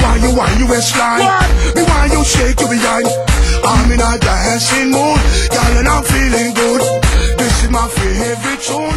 want you waistline. Me want you shake your behind. I'm in a dancing mood, girl, and I'm feeling good. This is my favorite tune.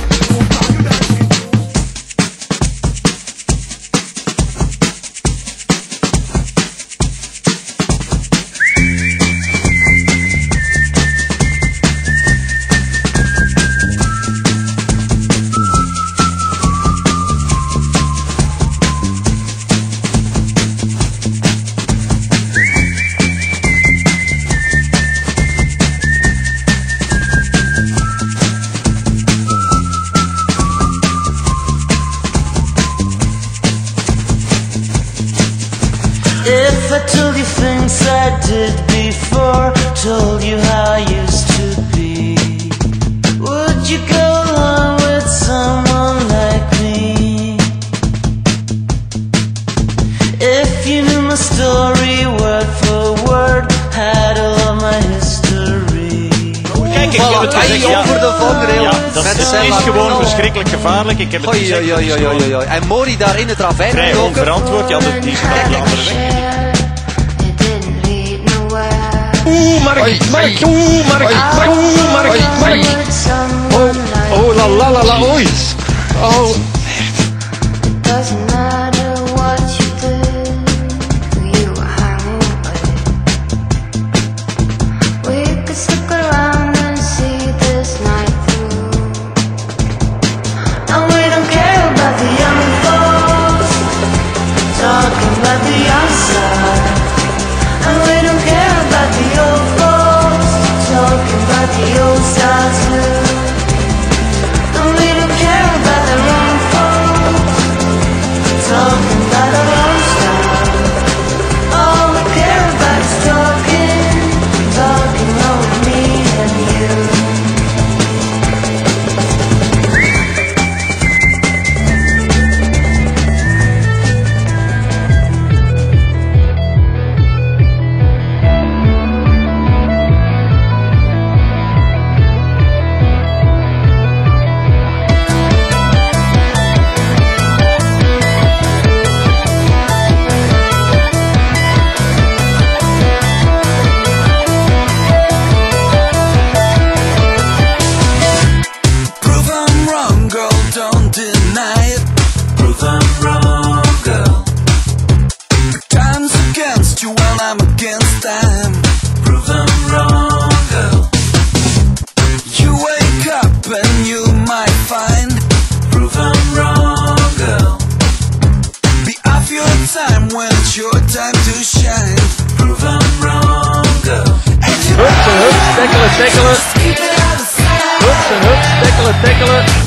If I told you things I did before, told you how I used to be, would you go along with someone like me? If you knew my story word for word, had all of my history. Kijk, ik heb het gezegd, ja. Over de vangrail. Ja, dat is gewoon verschrikkelijk gevaarlijk. Ik heb het gezegd. En Mori daar in het ravijn. Vrij onverantwoord, ja, die is op de andere weg. Mark. Oh, la la la la, oei. Oh. I'm against them. Prove them wrong, girl. You wake up and you might find. Prove them wrong, girl. Be off your time when it's your time to shine. Prove them wrong, girl. Hups en hups, tekkelen, tekkelen. Hups en hups, tekkelen, tekkelen.